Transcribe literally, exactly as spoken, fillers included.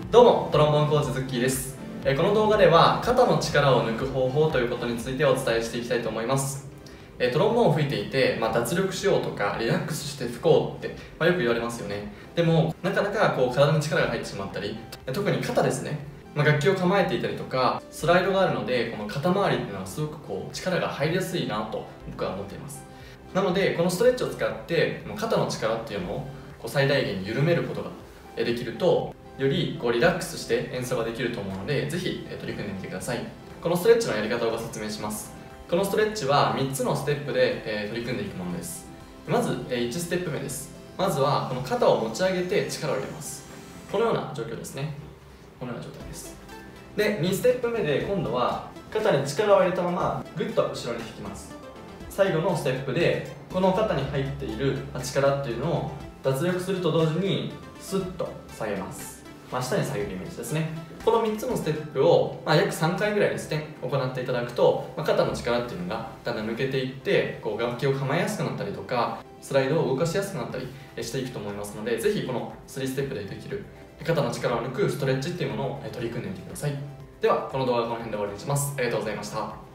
どうも、トロンボーンコーチズッキーです。えー、この動画では肩の力を抜く方法ということについてお伝えしていきたいと思います。えー、トロンボーンを吹いていて、まあ、脱力しようとかリラックスして吹こうって、まあ、よく言われますよね。でもなかなかこう体に力が入ってしまったり、特に肩ですね、まあ、楽器を構えていたりとかスライドがあるので、この肩周りっていうのはすごくこう力が入りやすいなと僕は思っています。なのでこのストレッチを使って肩の力っていうのをこう最大限に緩めることができると、よりこうリラックスして演奏ができると思うので、ぜひ取り組んでみてください。このストレッチのやり方をご説明します。このストレッチはみっつのステップで取り組んでいくものです。まずいちステップ目です。まずはこの肩を持ち上げて力を入れます。このような状況ですね。このような状態です。でにステップ目で今度は肩に力を入れたままぐっと後ろに引きます。最後のステップでこの肩に入っている力っていうのを脱力すると同時にスッと下げます。まあ、下に下げるイメージですね。このみっつのステップを、まあ、約さんかいぐらいですね行っていただくと、まあ、肩の力っていうのがだんだん抜けていって、こう楽器を構えやすくなったりとかスライドを動かしやすくなったりしていくと思いますので、ぜひこのさんステップでできる肩の力を抜くストレッチっていうものを取り組んでみてください。ではこの動画はこの辺で終わりにします。ありがとうございました。